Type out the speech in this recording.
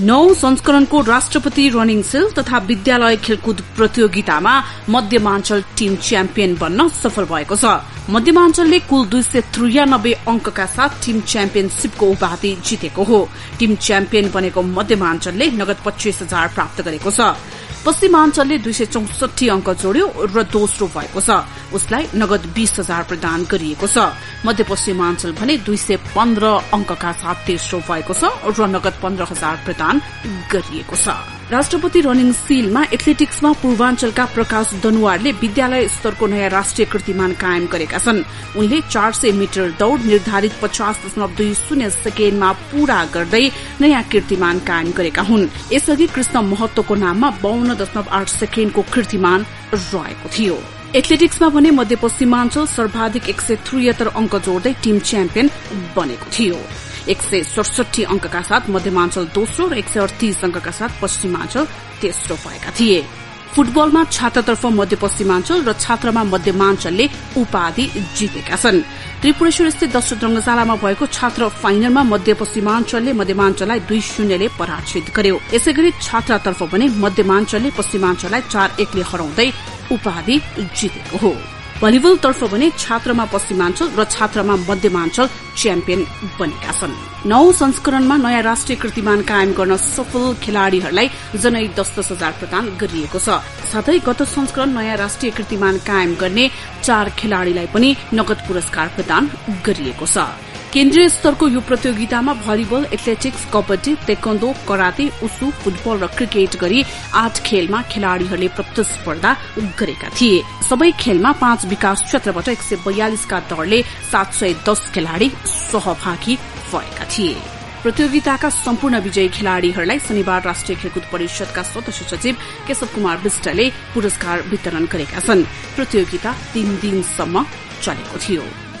9 संस्करणको राष्ट्रपति running sale तथा विद्यालय खेलकुद प्रतियोगितामा मध्यमाञ्चल टीम च्याम्पियन बन्न सफल भएको छ। मध्यमाञ्चलले कुल 293 अंकका साथ टीम च्याम्पियनशीपको उपाधि जितेको हो। टीम च्याम्पियन बनेको मध्यमाञ्चलले नगद 25,000 प्राप्त गरेको छ। पश्चिमाञ्चलले 264 अंक जोड्यो र दोस्रो भएको छ। उसलाई नगद 20,000 प्रदान गरिएको छ। मध्यपश्चिमाञ्चल भने 215 अंकका साथ तेस्रो भएको छ र नगद 15,000 प्रदान गरिएको छ। राष्ट्रपति रनिङ सीलमा एथलेटिक्समा पूर्वाञ्चलका प्रकाश दनुवारले विद्यालय स्तरको नयाँ राष्ट्रिय कीर्तिमान कायम गरेका छन्। उनले 400 मिटर दौड़ निर्धारित 50.20 सेकेण्डमा पूरा गर्दै नयाँ कीर्तिमान कायम गरेका हुन्। यसअघि कृष्ण महतोको नाममा 52.8 सेकेण्डको कीर्तिमान रहेको थियो। एथलेटिक्समा भने मध्यपश्चिमाञ्चल सर्वाधिक 173 अंक जोड्दै टीम च्याम्पियन बनेको थियो। 167 अंकका साथ मध्यमाञ्चल दोस्रो र 138 अंकका साथ पश्चिमाञ्चल तेस्रो भएका थिए। फुटबलमा छात्रतर्फ मध्यपश्चिमाञ्चल र छात्रमा मध्यमाञ्चलले उपाधि जितेका छन्। त्रिपुरेश्वर स्थित दशरथ रंगशालामा भएको छात्र फाइनलमा मध्यपश्चिमाञ्चलले मध्यमाञ्चललाई 2-0 ले पराजित गर्यो। यसैगरी छात्रातर्फ पनि मध्यमाञ्चलले पश्चिमाञ्चललाई 4-1 ले हराउँदै उपाधि जितेको हो। भलिबल तर्फ भने छात्रमा पश्चिमाञ्चल र छात्रमा मध्यमाञ्चल च्याम्पियन बनेका छन्। 9 संस्करणमा नयाँ राष्ट्रिय कीर्तिमान कायम गर्न सफल खेलाड़ीहरूलाई जनै 10,000 प्रदान गरिएको छ। साथै गत संस्करण नयाँ राष्ट्रिय कीर्तिमान कायम गर्ने 4 खेलाड़ीलाई पनि नगद पुरस्कार प्रदान गरिएको छ। केन्द्रीय स्तरको यो प्रतियोगितामा volleyball, athletics, kabaddi, taekwondo, karate, wushu, football र क्रिकेट गरी 8 खेलमा खेलाड़ीहरूले प्रतिस्पर्धा गरेका थिए। सबै खेलमा 5 विकास क्षेत्रबाट 142 का दरले 710 खेलाड़ी सहभागी भएका थिए। प्रतियोगिताका सम्पूर्ण विजयी खेलाड़ीहरूलाई शनिबार राष्ट्रिय खेलकुद परिषदका सदस्य सचिव केशव कुमार विष्टले पुरस्कार वितरण गरेका छन्। प्रतियोगिता 3 दिनसम्म चलेको थियो।